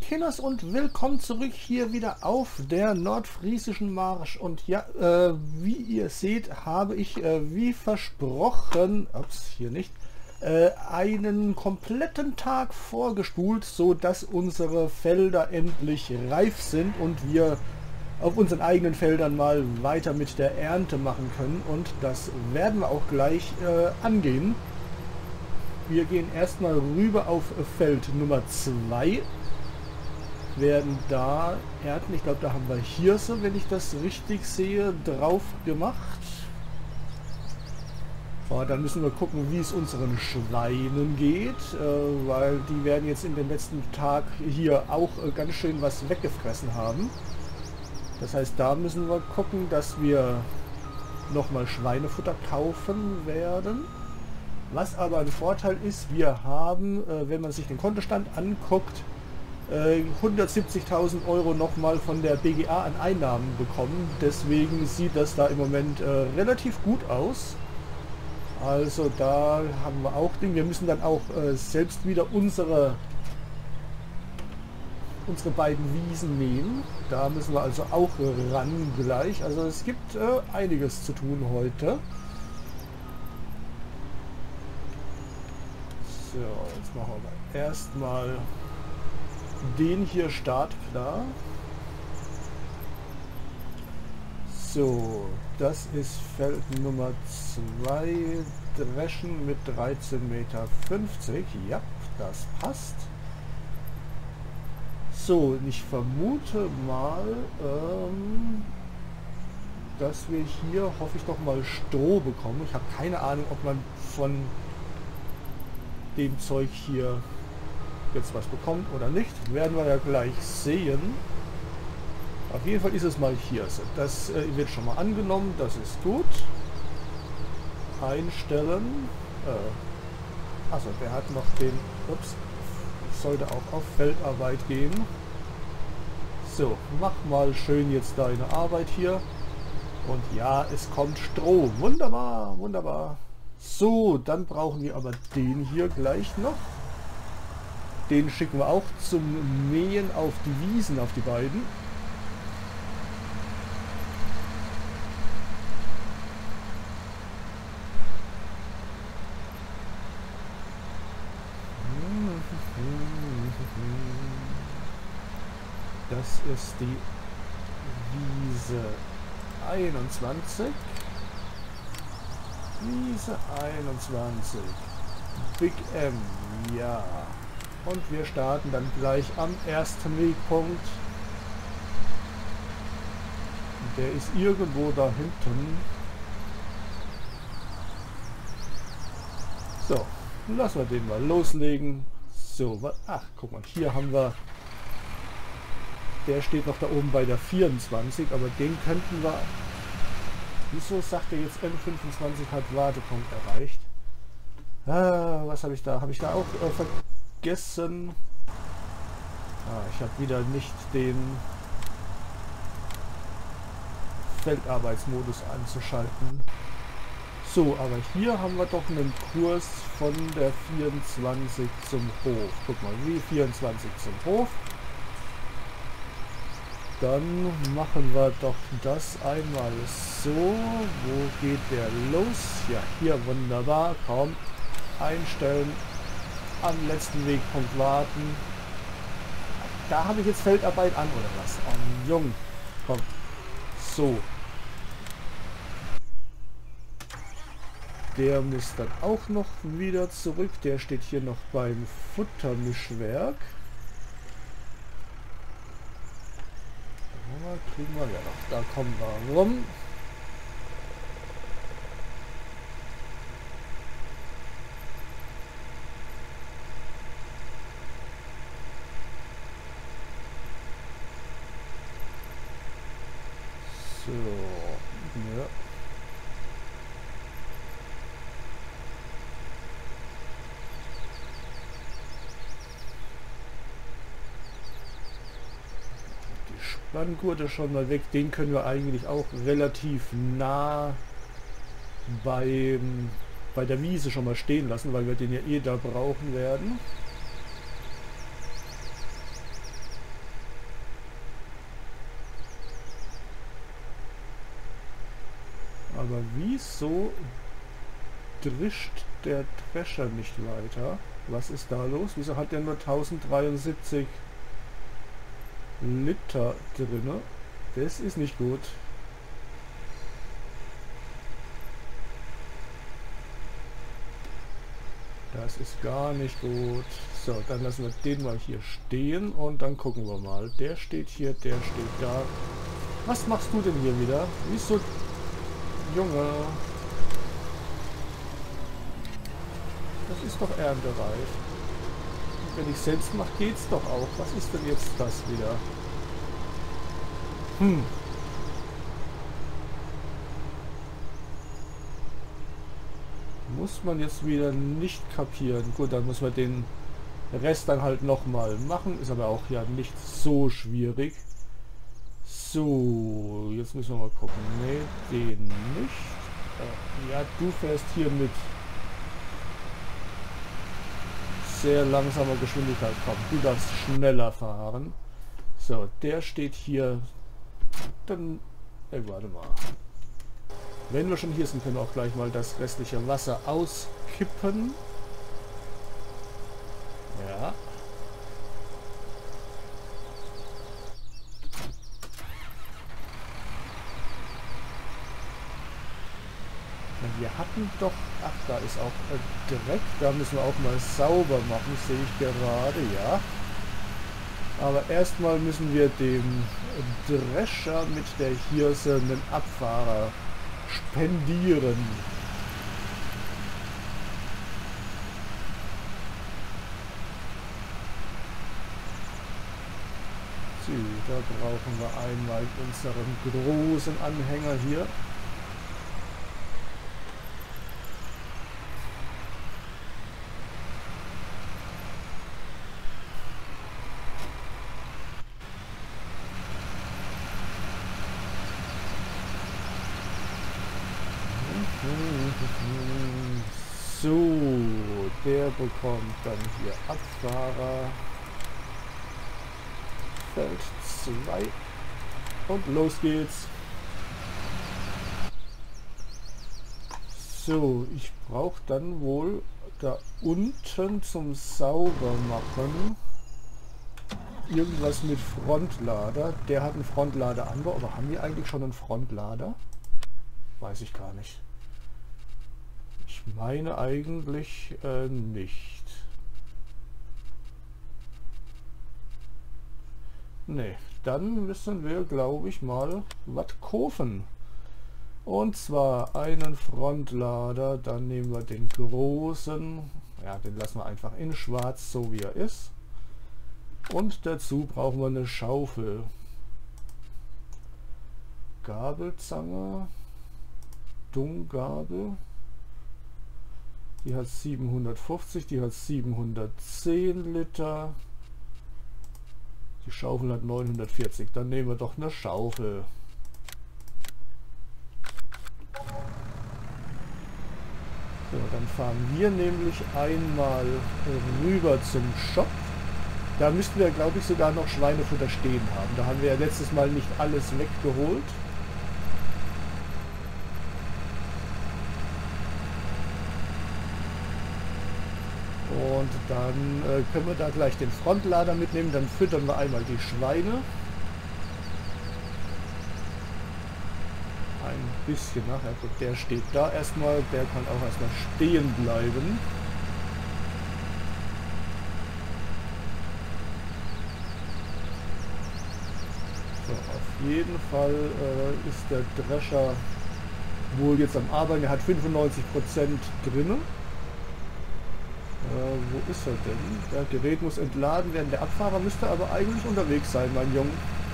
Kinders und willkommen zurück hier wieder auf der Nordfriesischen Marsch. Und ja, wie ihr seht, habe ich wie versprochen, ups, hier nicht, einen kompletten Tag vorgespult, so dass unsere Felder endlich reif sind und wir auf unseren eigenen Feldern mal weiter mit der Ernte machen können. Und das werden wir auch gleich angehen. Wir gehen erstmal rüber auf Feld Nummer 2. Werden da ernten. Ich glaube, da haben wir Hirse, wenn ich das richtig sehe, drauf gemacht. Oh, dann müssen wir gucken, wie es unseren Schweinen geht, weil die werden jetzt in den letzten Tag hier auch ganz schön was weggefressen haben. Das heißt, da müssen wir gucken, dass wir nochmal Schweinefutter kaufen werden. Was aber ein Vorteil ist, wir haben, wenn man sich den Kontostand anguckt, 170.000 Euro nochmal von der BGA an Einnahmen bekommen. Deswegen sieht das da im Moment relativ gut aus. Also da haben wir auch Dinge. Wir müssen dann auch selbst wieder unsere beiden Wiesen mähen. Da müssen wir also auch ran gleich. Also es gibt einiges zu tun heute. So, jetzt machen wir erstmal den hier startklar. So, das ist Feld Nummer 2, Dreschen mit 13,50 Meter. Ja, das passt. So, ich vermute mal, dass wir hier, hoffe ich doch mal, Stroh bekommen. Ich habe keine Ahnung, ob man von dem Zeug hier jetzt was bekommt oder nicht. Werden wir ja gleich sehen. Auf jeden Fall ist es mal hier. Das wird schon mal angenommen. Das ist gut. Einstellen. Also der hat noch den... Ups. Sollte auch auf Feldarbeit gehen. So, mach mal schön jetzt deine Arbeit hier. Und ja, es kommt Stroh. Wunderbar, wunderbar. So, dann brauchen wir aber den hier gleich noch. Den schicken wir auch zum Mähen auf die Wiesen, auf die beiden. Das ist die Wiese 21. Wiese 21. Big M, ja. Und wir starten dann gleich am ersten Wegpunkt. Der ist irgendwo da hinten. So, lassen wir den mal loslegen. So, ach, guck mal, hier haben wir... Der steht noch da oben bei der 24, aber den könnten wir... Wieso sagt er jetzt M25 hat Wartepunkt erreicht? Ah, was habe ich da? Habe ich da auch vergessen? Ah, ich habe wieder nicht den Feldarbeitsmodus anzuschalten. So, aber hier haben wir doch einen Kurs von der 24 zum Hof. Guck mal, wie 24 zum Hof. Dann machen wir doch das einmal so. Wo geht der los? Ja, hier wunderbar. Komm, einstellen. Am letzten Wegpunkt warten. Da habe ich jetzt Feldarbeit an, oder was? Oh, Jung. Komm. So. Der muss dann auch noch wieder zurück. Der steht hier noch beim Futtermischwerk. Kriegen wir ja noch. Da kommen wir rum. So. Ja. Spanngurte schon mal weg, den können wir eigentlich auch relativ nah bei der Wiese schon mal stehen lassen, weil wir den ja eh da brauchen werden. Aber wieso drischt der Drescher nicht weiter? Was ist da los? Wieso hat der nur 1073 Liter drinne? Das ist nicht gut. Das ist gar nicht gut. So, dann lassen wir den mal hier stehen und dann gucken wir mal. Der steht hier, der steht da. Was machst du denn hier wieder? Wieso? Junge. Das ist doch erntereif. Und wenn ich selbst mache, geht's doch auch. Was ist denn jetzt das wieder? Muss man jetzt wieder nicht kapieren. Gut, dann muss man den Rest dann halt nochmal machen. Ist aber auch ja nicht so schwierig. So, jetzt müssen wir mal gucken. Ne, den nicht. Ja, du fährst hier mit sehr langsamer Geschwindigkeit. Komm, du darfst schneller fahren. So, der steht hier. Dann, warte mal. Wenn wir schon hier sind, können wir auch gleich mal das restliche Wasser auskippen. Ja. Wir hatten doch... Ach, da ist auch Dreck. Da müssen wir auch mal sauber machen, sehe ich gerade, ja. Aber erstmal müssen wir dem Drescher mit der Hirse einen Abfahrer spendieren. So, da brauchen wir einmal unseren großen Anhänger hier. So, der bekommt dann hier Abfahrer. Feld 2. Und los geht's. So, ich brauche dann wohl da unten zum Saubermachen irgendwas mit Frontlader. Der hat einen Frontladeranbau, aber haben wir eigentlich schon einen Frontlader? Weiß ich gar nicht. Ich meine eigentlich nicht. Ne, dann müssen wir, glaube ich, mal was kaufen. Und zwar einen Frontlader, dann nehmen wir den großen, ja, den lassen wir einfach in schwarz, so wie er ist. Und dazu brauchen wir eine Schaufel. Gabelzange, Dunggabel. Die hat 750, die hat 710 Liter. Die Schaufel hat 940. Dann nehmen wir doch eine Schaufel. So, dann fahren wir nämlich einmal rüber zum Shop. Da müssten wir, glaube ich, sogar noch Schweinefutter stehen haben. Da haben wir ja letztes Mal nicht alles weggeholt. Und dann können wir da gleich den Frontlader mitnehmen. Dann füttern wir einmal die Schweine. Ein bisschen nachher. Gut, der steht da erstmal. Der kann auch erstmal stehen bleiben. So, auf jeden Fall ist der Drescher wohl jetzt am Arbeiten. Er hat 95% drin. Wo ist er denn? Das Gerät muss entladen werden. Der Abfahrer müsste aber eigentlich unterwegs sein, mein Junge.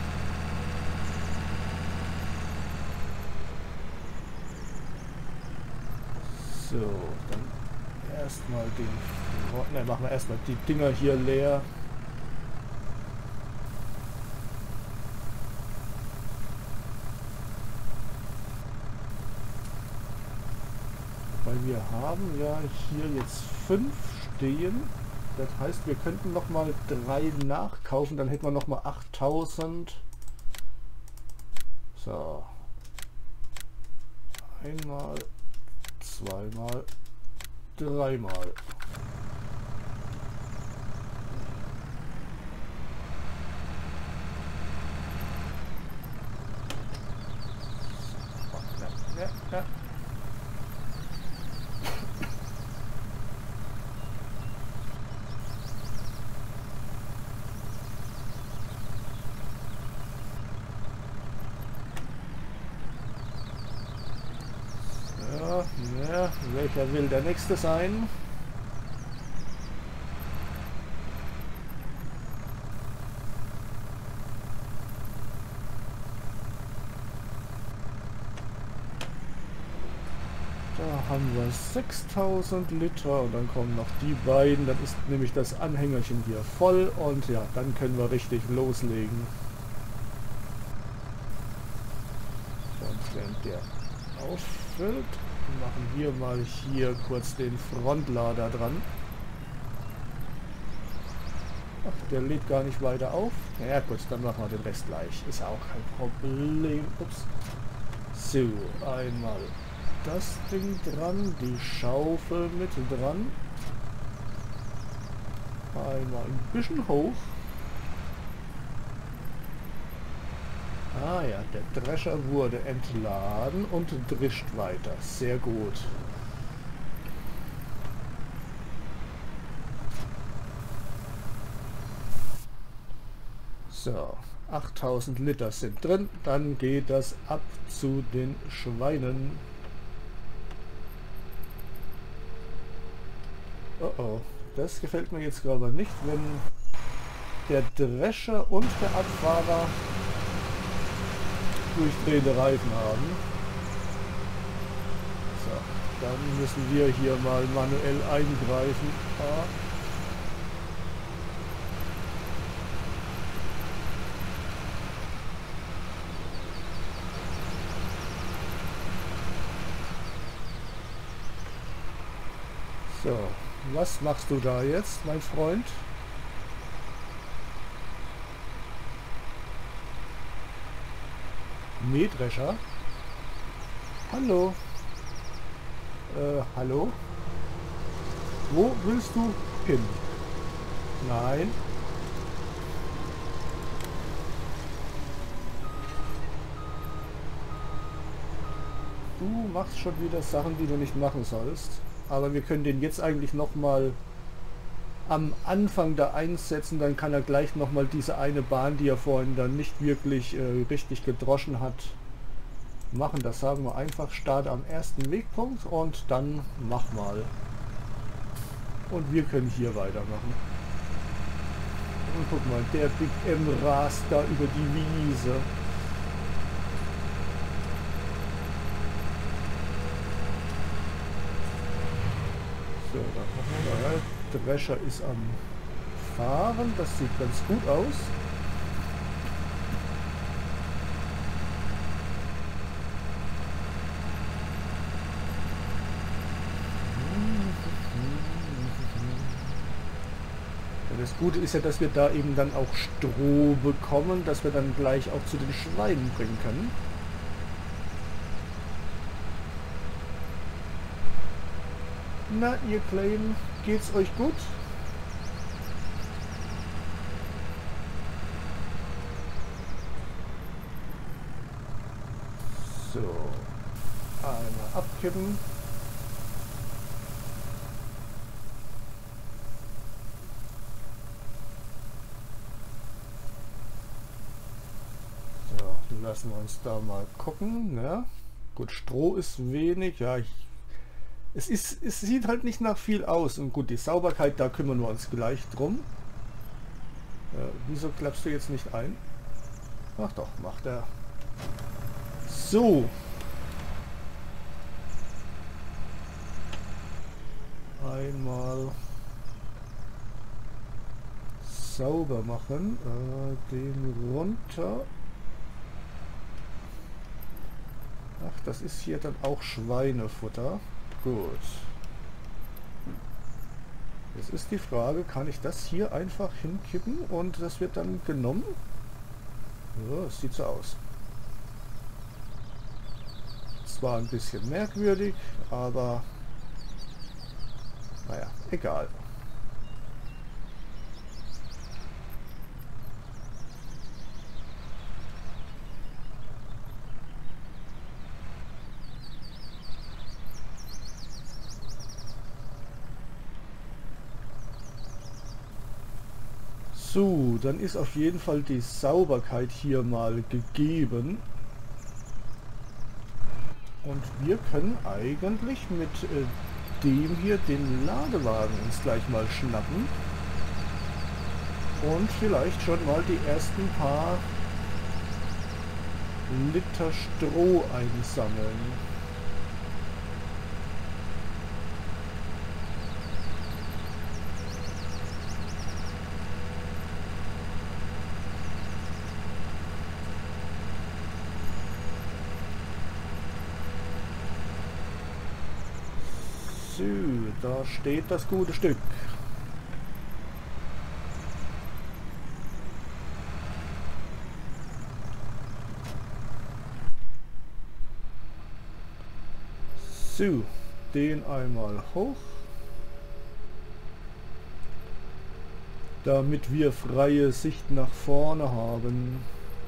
So, dann erstmal den... Ne, machen wir erstmal die Dinger hier leer. Weil wir haben ja hier jetzt 5 stehen. Das heißt, wir könnten noch mal 3 nachkaufen, dann hätten wir noch mal 8000. So. Einmal, zweimal, dreimal. Ja, ja. Ja, welcher will der nächste sein? Da haben wir 6000 Liter und dann kommen noch die beiden. Dann ist nämlich das Anhängerchen hier voll und ja, dann können wir richtig loslegen. Und während der auffüllt, machen wir mal hier kurz den Frontlader dran. Ach, der lädt gar nicht weiter auf. Ja gut, dann machen wir den Rest gleich. Ist auch kein Problem. Ups. So, einmal das Ding dran, die Schaufel mit dran. Einmal ein bisschen hoch. Ah ja, der Drescher wurde entladen und drischt weiter. Sehr gut. So, 8000 Liter sind drin. Dann geht das ab zu den Schweinen. Oh oh, das gefällt mir jetzt aber nicht, wenn der Drescher und der Abfahrer durchdrehende Reifen haben. So, dann müssen wir hier mal manuell eingreifen. Ah. So, was machst du da jetzt, mein Freund? Mähdrescher? Hallo? Hallo? Wo willst du hin? Nein. Du machst schon wieder Sachen, die du nicht machen sollst. Aber wir können den jetzt eigentlich nochmal am Anfang da einsetzen, dann kann er gleich nochmal diese eine Bahn, die er vorhin dann nicht wirklich richtig gedroschen hat, machen. Das sagen wir einfach, starte am ersten Wegpunkt und dann mach mal. Und wir können hier weitermachen. Und guck mal, der Big M rast da über die Wiese. So, dann machen wir mal. Der Drescher ist am Fahren, das sieht ganz gut aus. Das Gute ist ja, dass wir da eben dann auch Stroh bekommen, dass wir dann gleich auch zu den Schweinen bringen können. Na, ihr Kleinen, geht's euch gut? So, einmal abkippen. Lassen wir uns da mal gucken. Ja. Gut, Stroh ist wenig. Ja, es sieht halt nicht nach viel aus. Und gut, die Sauberkeit, da kümmern wir uns gleich drum. Wieso klappst du jetzt nicht ein? Ach doch, macht er. So. Einmal sauber machen. Den runter. Ach, das ist hier dann auch Schweinefutter. Gut. Jetzt ist die Frage, kann ich das hier einfach hinkippen und das wird dann genommen? Ja, es sieht so aus. zwar ein bisschen merkwürdig, aber naja, egal. So, dann ist auf jeden Fall die Sauberkeit hier mal gegeben. Und wir können eigentlich mit dem hier den Ladewagen uns gleich mal schnappen. Und vielleicht schon mal die ersten paar Liter Stroh einsammeln. So, da steht das gute Stück. So, den einmal hoch, damit wir freie Sicht nach vorne haben.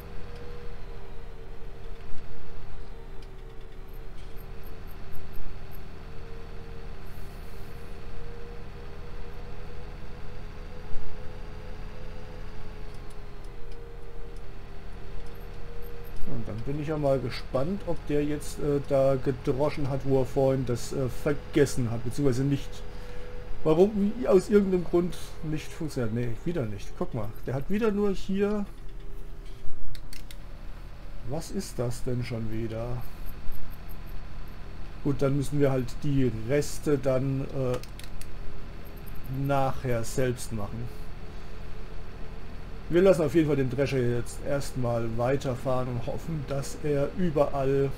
Dann bin ich ja mal gespannt, ob der jetzt da gedroschen hat, wo er vorhin das vergessen hat, beziehungsweise nicht. Warum aus irgendeinem Grund nicht funktioniert. Nee, wieder nicht. Guck mal, der hat wieder nur hier... Was ist das denn schon wieder? Gut, dann müssen wir halt die Reste dann nachher selbst machen. Wir lassen auf jeden Fall den Drescher jetzt erstmal weiterfahren und hoffen, dass er überall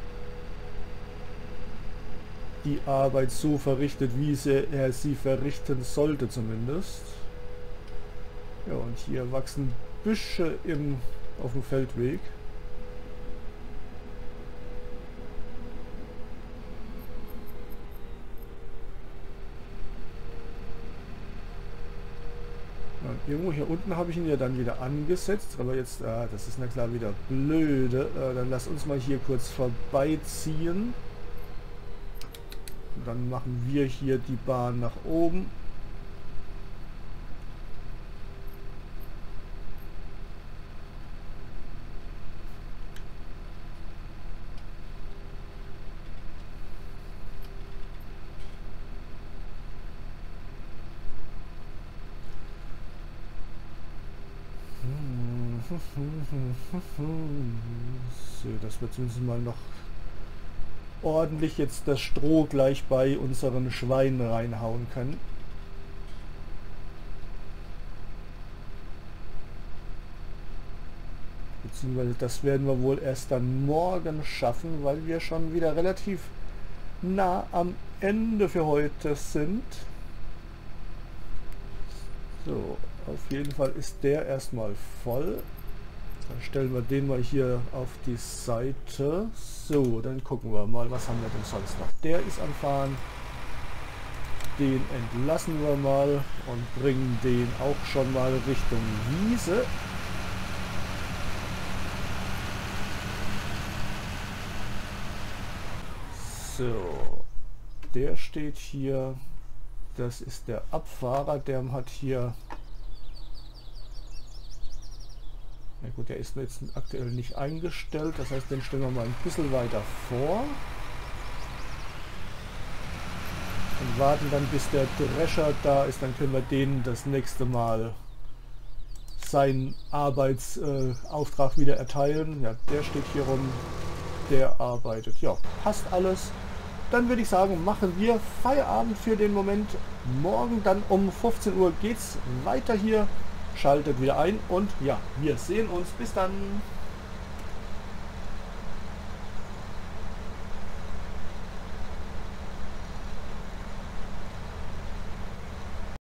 die Arbeit so verrichtet, wie er sie verrichten sollte zumindest. Ja, und hier wachsen Büsche auf dem Feldweg. Irgendwo hier unten habe ich ihn ja dann wieder angesetzt, aber jetzt, das ist na klar wieder blöde. Dann lass uns mal hier kurz vorbeiziehen. Und dann machen wir hier die Bahn nach oben. So, dass wir zumindest mal noch ordentlich jetzt das Stroh gleich bei unseren Schweinen reinhauen können. Beziehungsweise das werden wir wohl erst dann morgen schaffen, weil wir schon wieder relativ nah am Ende für heute sind. So, auf jeden Fall ist der erstmal voll. Dann stellen wir den mal hier auf die Seite. So, dann gucken wir mal, was haben wir denn sonst noch. Der ist am Fahren. Den entlassen wir mal und bringen den auch schon mal Richtung Wiese. So, der steht hier. Das ist der Abfahrer, der hat hier... Na gut, der ist jetzt aktuell nicht eingestellt, das heißt, den stellen wir mal ein bisschen weiter vor. Und warten dann, bis der Drescher da ist, dann können wir denen das nächste Mal seinen Arbeitsauftrag wieder erteilen. Ja, der steht hier rum, der arbeitet. Ja, passt alles. Dann würde ich sagen, machen wir Feierabend für den Moment. Morgen dann um 15 Uhr geht's weiter hier. Schaltet wieder ein und ja, wir sehen uns. Bis dann.